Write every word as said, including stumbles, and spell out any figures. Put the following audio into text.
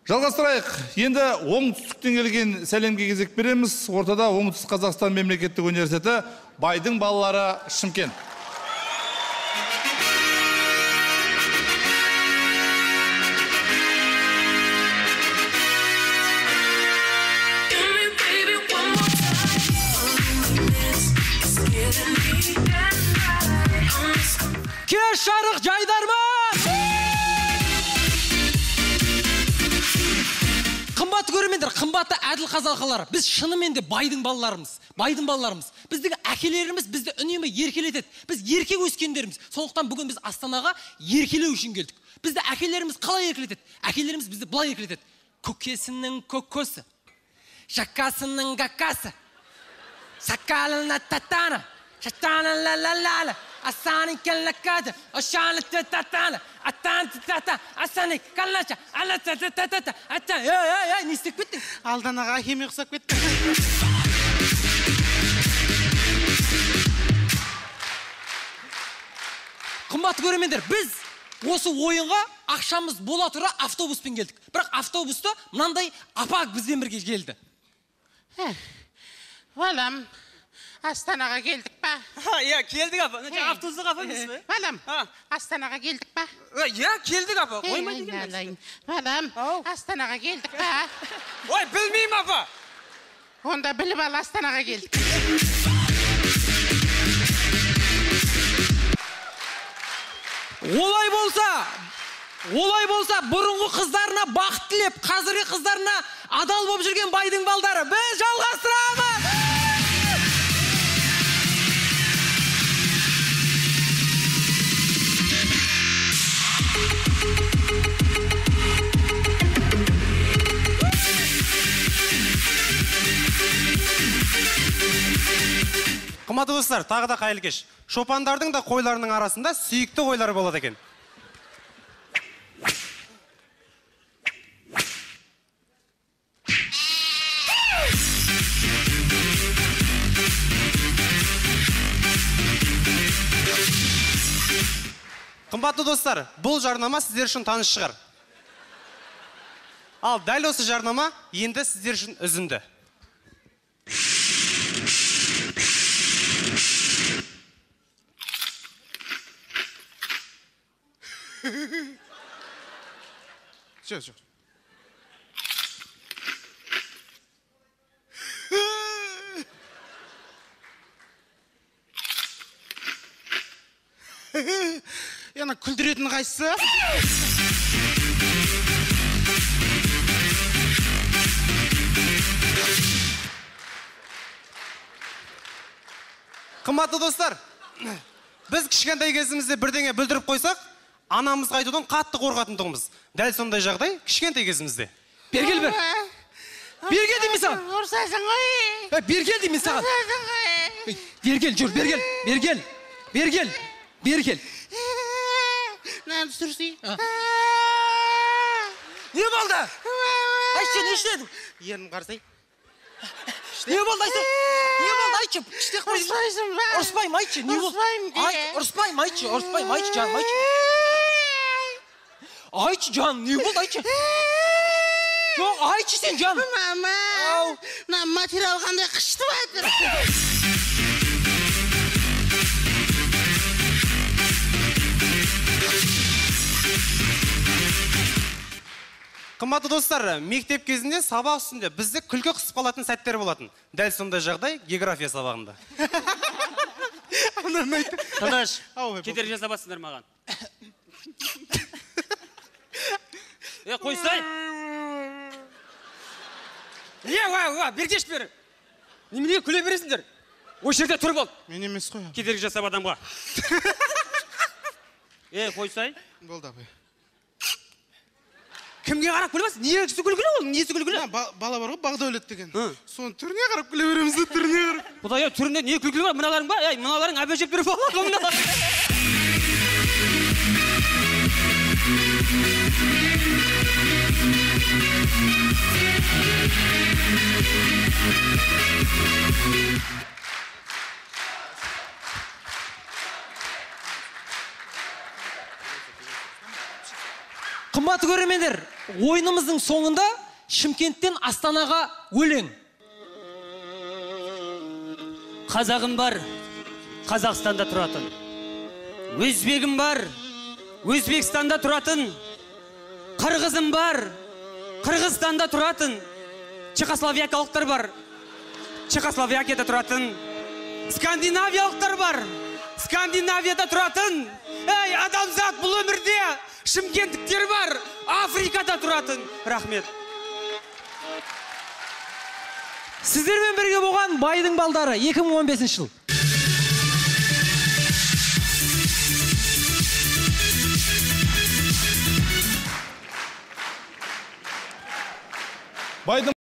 Жалғастырайық. Енді оңтүстіктен келген сәлемге кезек береміз. Ортада Оңтүстік Қазақстан мемлекеттік университеті, Байдың балалары, Шымкент. Кеш жарық жайдарман! Қымбатты көрермендер, қымбатты әділ қазалқалар, біз шынымен де байдың балаларымыз, байдың балаларымыз. Біздің әкелеріміз бізді үнемі еркелетеді. Біз еркек өскендеріміз. Сондықтан бүгін біз Астанаға еркелеу үшін келдік. Бізді әкелеріміз қалай еркелетеді? Әкелеріміз бізді былай еркелетеді. Көкесінің көкөсі, жақасының гакасы, сакалына татана, шатана ла-ла-ла-ла. Асаның кәлләкәді, ашаны та-та-таны, аттан та-та-та, асаның кәлләча, ала та-та-та-та, аттан, ей-ей-ей, не істеп кеттің? Алданаға хеме ұқсап кеттің. Қымбатты көрермендер, біз осы ойынға ақшамыз бола тұра автобуспен келдік. Бірақ автобуста мынандай апа бізбен бірге келді. Балам, Астанаға келдік па? Иә, келдік апа. Автобусқа апа біз бе? Балам, Астанаға келдік па? Иә, келдік апа. Қоймай деген. Балам, Астанаға келдік па? Ой, білмеймін апа. Онда біліп ал, Астанаға келдік. Олай болса, олай болса, бұрынғы қыздарына бақыт тілеп, қазіргі қыздарына адал болып жүрген байдың балдары. Біз жалғастырамыз! Қымбатты достар, тағы да қайырлы кеш. Шопандардың да қойларының арасында сүйікті қойлар болады екен. Қымбатты достар, бұл жарнама сіздер үшін таныс шығар. Ал дәл осы жарнама енді сіздер үшін үзінді. Жоқ, жоқ. Яна күлдіретін қайсы? Қымбатты достар, біз кішкентай кезімізде бірдеңе бүлдіріп қойсақ, анамыз қайтудан қатты қорқатындығымыз. Дәл сондай жағдай кішкентай кезімізде. Бергел бер. Бергел деймін саған. Ұрсасың ғой. Бергел деймін саған. Ұрсасың ғой. Бергел, жүр, бергел. Бергел. Бергел. Бергел. Нән түсірсей. Не болды? Айтшы, не іштедің? Ерім қарсай. Не болды, айтшы? Не болды, айтшы? Ұрспайсың ба? Ұрспайм, айтшы. Не болды? Ұрспайм де. Ұрспайм, айтшы. Ұрспайм, айтшы, жаным, айтшы. Айтшы, жаным, не болды, айтшы? Жоқ, айтшы сен, жаным. Мама, мына материал қандай қышты батыр. Қымбатты достар, мектеп кезінде сабақ үстінде бізді күлкі қысып қалатын сәттер болатын. Дәл сондай жағдай география сабағында. Тадаш, кедергі жасабасыңдар маған. Е, қойсай. Е, уа, уа, бергеш бері. Неменеге күле бересіңдер? Ой жерде тұрып ал. Мен емес қой. Кедергі жасап адамға. Е, қойсай. Болды апай. Кімге қарап күле басың? Несі күлгілі ол? Несі күлгілі? Бала бар ғой, Бағдәулет деген. Соның түріне қарап күле береміз де, түріне қарап. Бұда, е, түрінде не күлгілі бар? Мыналарың ба? Ей, мыналарың әбе жеп беріп алады. қымбатты көрермендер, ойынымыздың соңында Шымкенттен Астанаға өлең. Қазағым бар, Қазақстанда тұратын. Өзбегім бар, Өзбекстанда тұратын. Қырғызым бар, Қырғызстанда тұратын. Чехословакиялықтар бар, Чехословакияда тұратын. Скандинавиялықтар бар, Скандинавияда тұратын. Эй, адамзат, бұл өмірде шымкенттіктер бар, Африкада тұратын. Рахмет. Сіздермен бірге болған байдың балдары екі мың он бесінші жыл. байдың